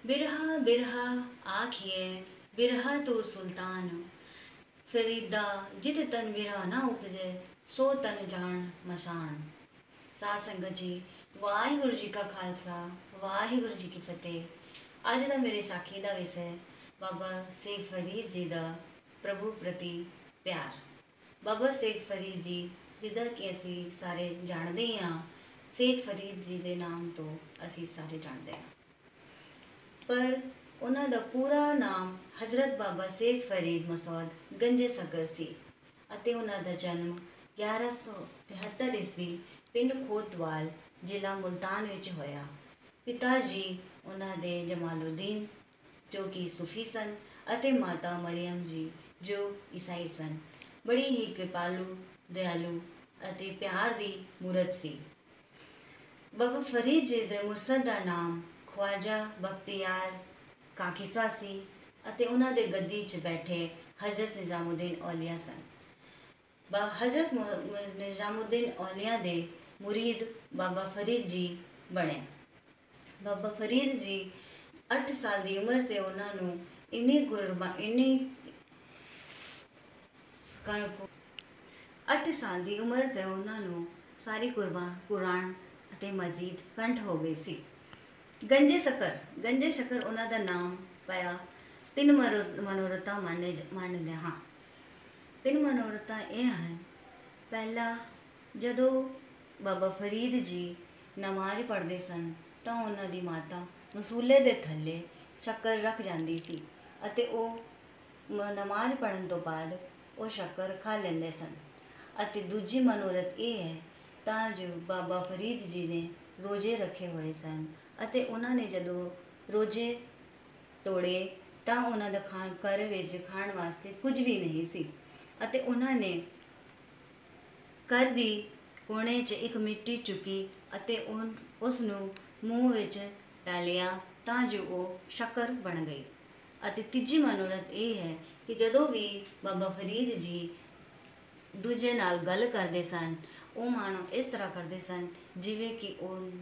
बिरहा बिरहा आखिए बिरहा तो सुल्तान, फरीदा जित तन बिरहा ना उपजे, सो तन जान मसान। साध संगत जी, वाहिगुरु जी का खालसा, वाहिगुरु जी की फतेह। अज का मेरे साखी का विषय बाबा शेख फरीद जी का प्रभु प्रति प्यार। बाबा शेख फरीद जी जिदा कि असी सारे जानते हाँ, शेख फरीद जी के नाम तो असी सारे जानते हैं, पर उन्हों का पूरा नाम हज़रत बाबा शेख फरीद मसौद गंजे सकर सी ਅਤੇ ਉਹਨਾਂ ਦਾ ਜਨਮ 1173 ਈਸਵੀ ਪਿੰਡ ਖੋਤਵਾਲ ਜ਼ਿਲ੍ਹਾ ਮੁਲਤਾਨ ਵਿੱਚ ਹੋਇਆ। ਪਿਤਾ ਜੀ ਉਹਨਾਂ ਦੇ ਜਮਾਲੁਦੀਨ ਜੋ ਕਿ ਸੂਫੀ ਸਨ ਅਤੇ ਮਾਤਾ ਮਰੀਮ ਜੀ ਜੋ ਈਸਾਈ ਸਨ। ਬੜੀ ਹੀ ਕਿਰਪਾਲੂ, ਦਇਆਲੂ ਅਤੇ ਪਿਆਰ ਦੀ ਮੂਰਤ ਸੀ। ਬਾਬਾ ਫਰੀਦ ਜੀ ਦੇ ਮੁਰਸ਼ਦ ਦਾ ਨਾਮ ख्वाजा बख्तियार काकिसा सी ਅਤੇ ਉਹਨਾਂ ਦੇ ਗੱਦੀ 'ਚ ਬੈਠੇ हज़रत निज़ामुद्दीन औलिया सन। हज़रत निज़ामुद्दीन औलिया दे मुरीद बाबा फरीद जी बने। बाबा फरीद जी 8 साल की उम्र से उन्होंने इन्नी 8 साल की उम्र से उन्होंने सारी कुरान ਅਤੇ मजीद कंठ हो गई सी। गंजे शकर उन्हों का नाम पाया। 3 मनोरथा मानते हाँ। 3 मनोरथा ये हैं, पहला जदों बाबा फरीद जी नमाज पढ़ते सन तो उन्हों की माता मसूले के थले शक्कर रख जाती सी अते वो नमाज पढ़न तो बाद वो शक्कर खा लेंदे सन। अते दूजी मनोरथ ये है तां जो बाबा फरीद जी ने रोजे रखे हुए सन अते उन्होंने जदों रोजे तोड़े तो उन्होंने घर विच खाण वास्ते कुछ भी नहीं सी अते उन्होंने घर की कोने च एक मिट्टी चुकी अते उसनूं मूँह विच डालिया तां जो वो शक्कर बन गई। अते तीजी मनोरथ ये है कि जदों भी बाबा फरीद जी दूजे नाल गल करते सन, वो मानो इस तरह करते सन जिवें कि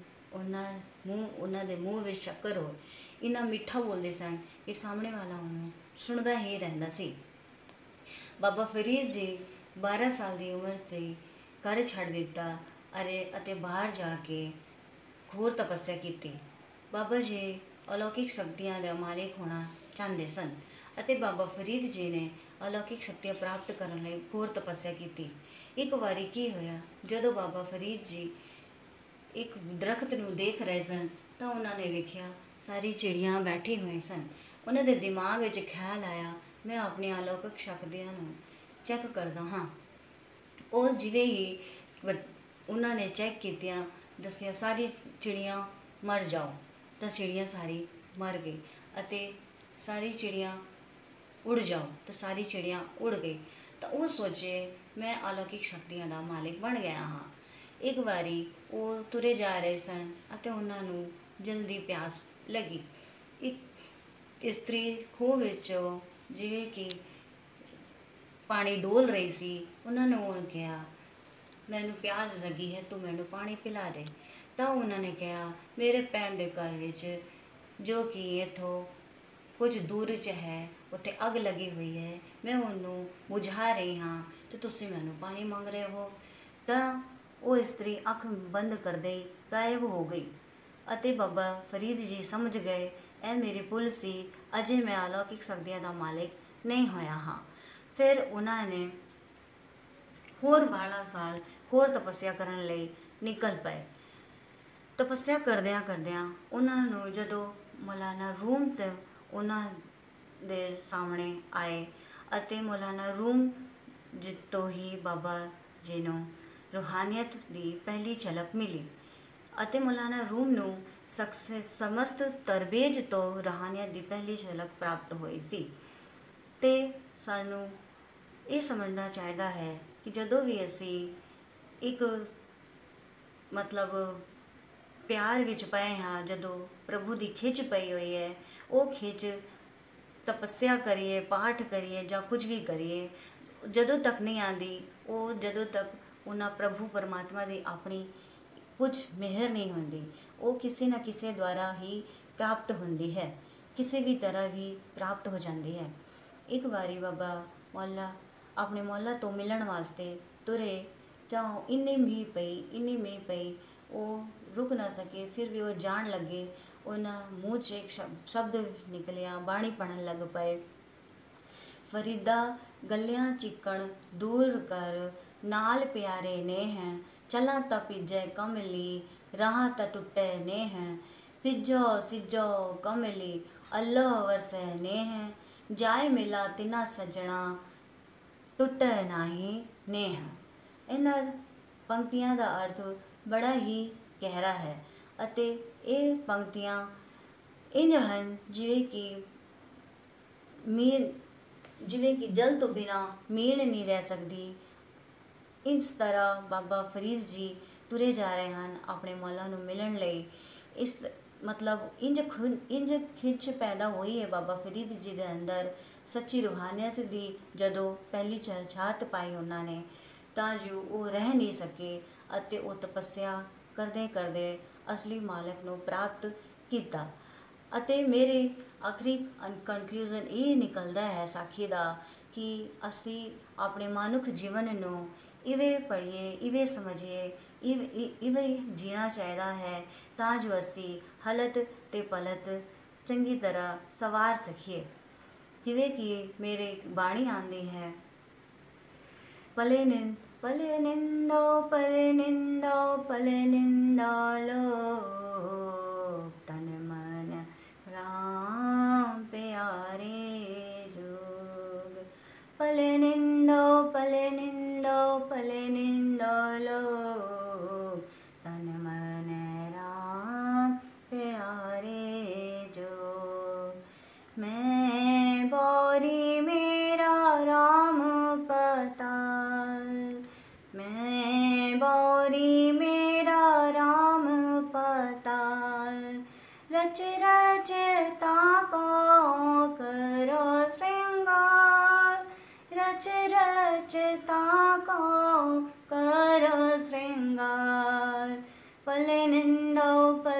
उन्होंने मूँह में शक्कर हो, इन्ना मीठा बोलते सन कि सामने वाला उन्होंने सुनता ही रहता सी। बाबा फरीद जी 12 साल की उम्र से घर छड़ दिता अते बाहर जाके घोर तपस्या की। बाबा जी अलौकिक शक्तियां का मालिक होना चाहते सन अते बाबा फरीद जी ने अलौकिक शक्तियां प्राप्त करने लई घोर तपस्या की। एक बारी की होया, जदों बाबा फरीद जी एक दरख्त नूं देख रहे सन तो उन्होंने वेख्या सारी चिड़ियाँ बैठी हुई सन। उन्होंने दिमाग में ख्याल आया, मैं अपनी अलौकिक शक्तियां चैक करदा हाँ। और जिवें ही उन्होंने चैक कीतियां दसिया सारी चिड़ियाँ मर जाओ, तो चिड़ियाँ सारी मर गई अते सारी चिड़ियाँ उड़ जाओ तो सारी चिड़ियाँ उड़ गई। तो वो सोचे मैं अलौकिक शक्तियां का मालिक बन गया हाँ। एक बारी वो तुरे जा रहे सन अते उन्होंने जल्दी प्यास लगी। एक स्त्री खूह विचों जिवें कि पानी डोल रही सी, उन्होंने उन्होंने कहा मैनू प्यास लगी है, तू मैनू पानी पिला दे। तो उन्होंने कहा मेरे भैन के घर विच जो कि इथों कुछ दूर च है उत्थे अग लगी हुई है, मैं उन्होंने बुझा रही हाँ तो तुसी मैनू पानी मंग रहे हो। तो वो स्त्री अख बंद कर दे गायब हो गई अते बाबा फरीद जी समझ गए ए मेरी भुल सी, अजे मैं अलौकिक शक्तियां का मालिक नहीं होया हाँ। फिर उन्होंने होर 12 साल होर तपस्या करने लई निकल पाए। तपस्या करदियां करदियां उन्होंने जदों मौलाना रूम ते उन्होंने दे सामने आए अते मौलाना रूम जितो ही बाबा जी नूं रूहानियत की पहली झलक मिली अते मौलाना रूम नूं समस्त तरबेज तो रूहानियत की पहली झलक प्राप्त हुई सी। ते सानू ये समझना चाहिए है कि जदों भी असी एक मतलब प्यार विच पए हाँ, जदों प्रभु की खिच पई हुई है, वो खिच तपस्या करिए, पाठ करिए या कुछ भी करिए, जदों तक नहीं आती वो जदों तक उन्हें प्रभु परमात्मा की अपनी कुछ मेहर नहीं होंदी, वो किसी न किसी द्वारा ही प्राप्त होंदी है। ਕਿਸੇ ਵੀ ਤਰ੍ਹਾਂ ਵੀ ਪ੍ਰਾਪਤ ਹੋ ਜਾਂਦੀ ਹੈ। ਇੱਕ ਵਾਰੀ ਬਾਬਾ ਮੌਲਾ ਆਪਣੇ ਮੌਲਾ ਤੋਂ ਮਿਲਣ ਵਾਸਤੇ ਤੁਰੇ ਤਾਂ ਇੰਨੀ ਮੀਂਹ ਪਈ ਉਹ ਰੁਕ ਨਾ ਸਕੇ। ਫਿਰ ਵੀ ਉਹ ਜਾਣ ਲੱਗੇ। ਉਹਨਾਂ ਮੂੰਹ 'ਚ ਇੱਕ ਸ਼ਬਦ ਨਿਕਲਿਆ, ਬਾਣੀ ਪੜ੍ਹਨ ਲੱਗ ਪਏ। ਫਰੀਦਾ ਗੱਲਿਆਂ ਚਿੱਕਣ ਦੂਰ ਕਰ, ਨਾਲ ਪਿਆਰੇ ਨੇ ਹੈ। ਚਲਾਂ ਤਾਂ ਭਿੱਜੈ ਕਮਲੀ, ਰਾਹਾਂ ਤਾਂ ਟੁੱਟੈ ਨੇ ਹੈ। ਭਿੱਜੋ ਸਿੱਜੋ ਕਮਲੀ, ਅੱਲ੍ਹਾ ਵਰਸੈ ਨੇ ਹੈ। ਜਾਏ ਮਿਲਾ ਤਿਨਾ ਸੱਜਣਾ, ਟੁੱਟੈ ਨਾਹੀ ਨੇ ਹੈ। ਇਹਨਾਂ ਪੰਕਤੀਆਂ ਦਾ ਅਰਥ ਬੜਾ ਹੀ ਗਹਿਰਾ ਹੈ ਅਤੇ ਇਹ ਪੰਕਤੀਆਂ ਇੰਝ ਹਨ ਜਿਵੇਂ ਕਿ ਜਲ ਤੋਂ ਬਿਨਾਂ ਮੀਲ ਨਹੀਂ ਰਹਿ ਸਕਦੀ। ਇਸ ਤਰ੍ਹਾਂ ਬਾਬਾ ਫਰੀਦ ਜੀ ਤੁਰੇ ਜਾ ਰਹੇ ਹਨ ਆਪਣੇ ਮੌਲਾ ਨੂੰ ਮਿਲਣ ਲਈ। ਇਸ ਮਤਲਬ ਇੰਝ ਖਿੱਚ ਪੈਦਾ ਹੋਈ ਹੈ ਬਾਬਾ ਫਰੀਦ ਜੀ ਦੇ ਅੰਦਰ ਸੱਚੀ ਰੂਹਾਨੀਅਤ ਦੀ। ਜਦੋਂ ਪਹਿਲੀ ਝਾਤ ਪਾਈ ਉਹਨਾਂ ਨੇ ਤਾਂ ਜੋ ਉਹ ਰਹਿ ਨਹੀਂ ਸਕੇ ਅਤੇ ਉਹ ਤਪੱਸਿਆ ਕਰਦੇ ਕਰਦੇ ਅਸਲੀ ਮਾਲਕ ਨੂੰ ਪ੍ਰਾਪਤ ਕੀਤਾ। ਅਤੇ ਮੇਰੇ ਆਖਰੀ ਕਨਕਲੂਜ਼ਨ ਇਹ ਨਿਕਲਦਾ ਹੈ ਸਾਖੀ ਦਾ ਕਿ ਅਸੀਂ ਆਪਣੇ ਮਨੁੱਖ ਜੀਵਨ ਨੂੰ ਇਵੇਂ ਪੜ੍ਹੀਏ, ਇਵੇਂ ਸਮਝੀਏ, ਇਵੇਂ ਜੀਣਾ ਚਾਹੀਦਾ ਹੈ ਤਾਂ ਜੋ ਅਸੀਂ ਹਲਤ ਤੇ ਪਲਤ ਚੰਗੀ ਤਰ੍ਹਾਂ ਸਵਾਰ ਸਕੀਏ। ਜਿਵੇਂ ਕਿ ਮੇਰੇ ਬਾਣੀ ਆਉਂਦੀ ਹੈ, ਪਲੇ ਨਿੰਦੋ ਲੋਕ, ਤਨ ਮਨ ਰਾਮ ਪਿਆਰੇ ਜੋਗ। ਪਲੇ ਨਿੰਦੋ ਲੋਕ, ਤਨ ਮਨ ਰਾਮ ਪਿਆਰੇ ਜੋਗ। ਮੈਂ ਬੋਰੀ ਮੇਰਾ ਰਾਮ ਪਤਾਲ, ਮੈਂ ਬੋਰੀ ਮੇਰਾ ਰਾਮ ਪਤਾਲ। रच ताको करो श्रृंगार, रच ताको करो श्रृंगार। पले निंदो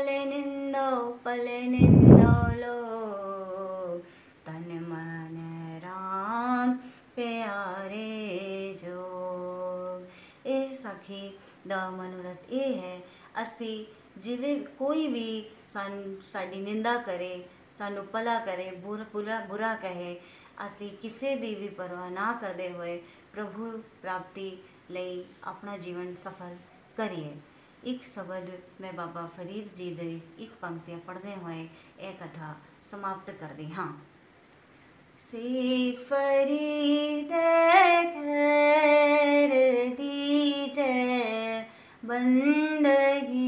लोक, तन मन राम प्यारे जोग। ਇਹ ਸਾਖੀ ਦਾ ਮਨੋਰਥ ਇਹ ਹੈ, ਅਸੀਂ ਜਿਵੇਂ ਕੋਈ ਵੀ ਸਾਡੀ ਨਿੰਦਾ ਕਰੇ, ਸਾਨੂੰ ਭਲਾ ਕਰੇ, ਬੁਰਾ ਕਹੇ, ਅਸੀਂ ਕਿਸੇ ਦੀ ਵੀ ਪਰਵਾਹ ਨਾ ਕਰਦੇ ਹੋਏ ਪ੍ਰਭੂ ਪ੍ਰਾਪਤੀ ਲਈ ਆਪਣਾ ਜੀਵਨ ਸਫਲ ਕਰੀਏ। ਇੱਕ ਸ਼ਬਦ ਮੈਂ ਬਾਬਾ ਫਰੀਦ ਜੀ ਦੇ ਇੱਕ ਪੰਕਤੀਆਂ ਪੜ੍ਹਦੇ ਹੋਏ ਇਹ ਕਥਾ ਸਮਾਪਤ ਕਰਦੀ ਹਾਂ। ਸਿੱਖ ਫਰੀਦ ਖੈਰ ਦੀਜੈ ਬੰਦਗੀ,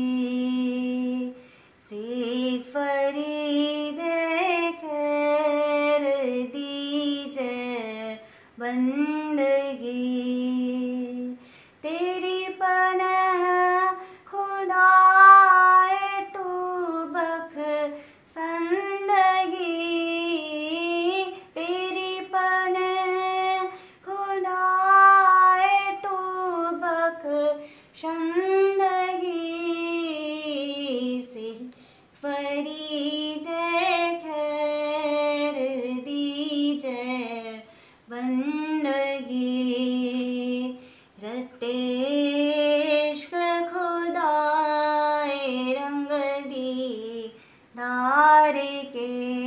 ਸਿੱਖ ਫਰੀਦ ਖੈਰ ਦੀਜੈ ਬੰਦਗੀ। तेरी पनाह खुदाए तू बख संदगी, तेरी पनाह खुदाए तू बख संदगी। सिख फरीद खैर दीजै बंदगी, रतेश्क खुदाए रंग दी धार के।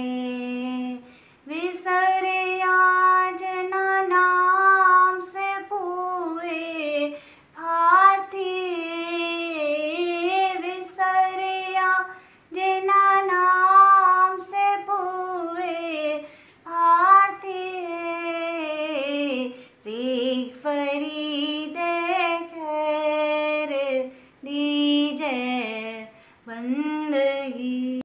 विसरिया जना नाम से पूए भारती, विसरिया जना नाम से पूए भारती। सिख फरीद